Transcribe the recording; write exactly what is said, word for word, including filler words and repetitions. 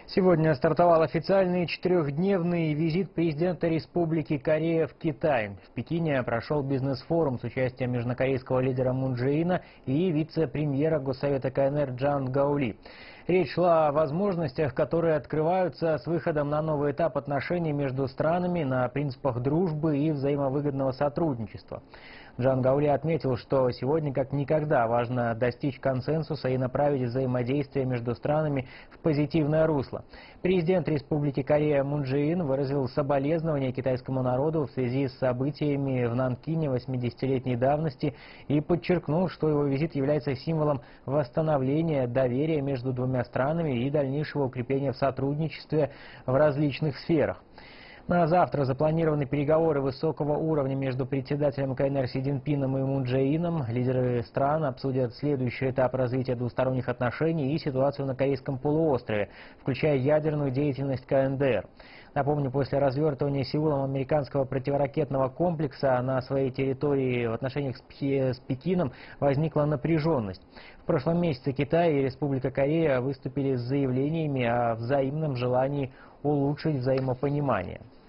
Сегодня стартовал официальный четырехдневный визит президента Республики Корея в Китай. В Пекине прошел бизнес-форум с участием международного лидера Мун Чжэ Ина и вице-премьера Госсовета КНР Чжан Гаоли. Речь шла о возможностях, которые открываются с выходом на новый этап отношений между странами на принципах дружбы и взаимовыгодного сотрудничества. Чжан Гаоли отметил, что сегодня как никогда важно достичь консенсуса и направить взаимодействие между странами в позитивное русло. Президент Республики Корея Мун Чжэ Ин выразил соболезнования китайскому народу в связи с событиями в Нанкине восьмидесятилетней давности и подчеркнул, что его визит является символом восстановления доверия между двумя странами и дальнейшего укрепления в сотрудничестве в различных сферах. На завтра запланированы переговоры высокого уровня между председателем КНР Си Цзиньпином и Мун Чжэ Ином. Лидеры стран обсудят следующий этап развития двусторонних отношений и ситуацию на Корейском полуострове, включая ядерную деятельность Ка Эн Дэ Эр. Напомню, после развертывания Сеулом американского противоракетного комплекса на своей территории в отношениях с Пекином возникла напряженность. В прошлом месяце Китай и Республика Корея выступили с заявлениями о взаимном желании улучшить взаимопонимание.